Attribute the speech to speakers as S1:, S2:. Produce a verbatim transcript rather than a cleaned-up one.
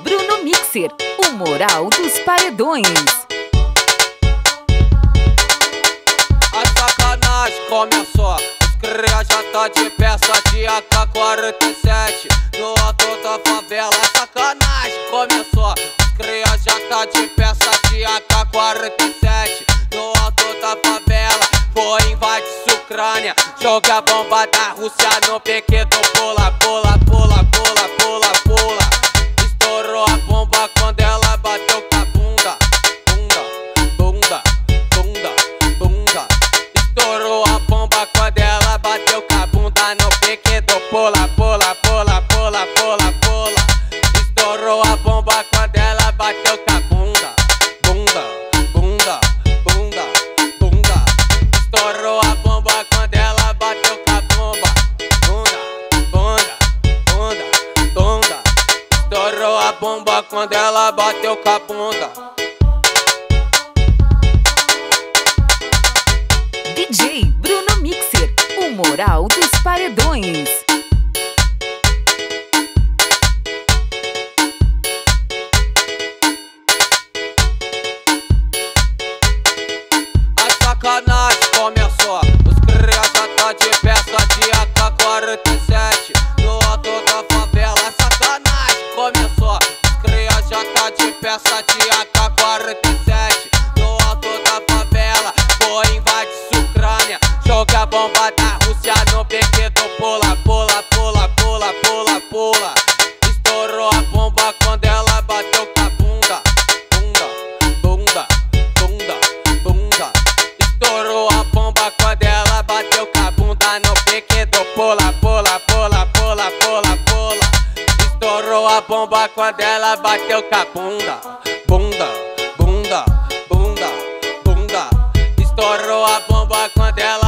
S1: Bruno Mixer, o moral dos paredões.
S2: A sacanagem começou, os cria já tá de peça de A K quarenta e sete no alto da favela. A sacanagem começou, os cria já tá de peça de A K quarenta e sete no alto da favela. Foi invadir Ucrânia, joga a bomba da Rússia no pique do pula, pula, pula, pula, pula, pula. Estourou a bomba quando ela bateu com a bunda, bunda, bunda, bunda, bunda. Estourou a bomba quando ela bateu com a bunda no pique do pula, pula, pula, pula, pula, pula. Estourou a bomba quando ela bateu com a bunda, bunda, bunda, bunda, bunda. Estourou a bomba quando ela bateu com a bomba, bunda, bunda, bunda, bunda. Estourou a bomba quando ela bateu com a bunda.
S1: D J Bruno Mixer, o moral dos paredões.
S2: A sacanagem começou, os cria já tá de peça de A K quarenta e sete no alto da favela. A sacanagem começou, os cria já tá de peça de A K quarenta e sete no alto da favela. Foi invadir Ucrânia, joga a bomba da Rússia no pique do pula, pula, pula, pula, pula, pula. Estourou a bomba quando ela bateu com a bunda, bunda, bunda, bunda, bunda. Estourou a bomba quando ela bateu com a bunda no pique do pula, pula, pula, pula, pula, pula. Estourou a bomba quando ela bateu com a bunda, bunda, bunda, bunda, bunda. Estourou a bomba quando ela